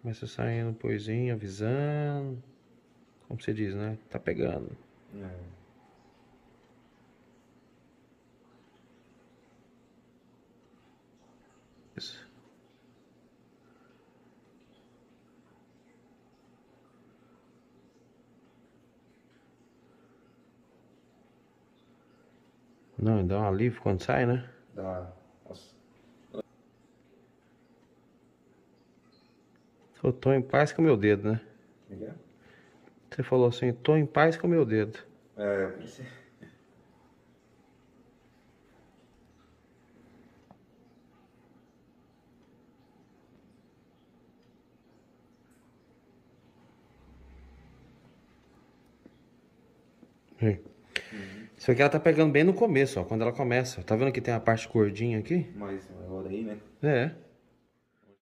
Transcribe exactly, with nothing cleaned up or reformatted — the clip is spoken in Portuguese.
Começa saindo poesinha, avisando. Como você diz, né? Tá pegando. É. Isso. Não, dá um alívio quando sai, né? Dá. Nossa. Eu tô em paz com o meu dedo, né? Como é que é? Você falou assim, tô em paz com o meu dedo. É, eu pensei. Aí. Uhum. Isso aqui ela tá pegando bem no começo, ó. Quando ela começa. Tá vendo que tem a parte gordinha aqui? Mas agora aí, né? É.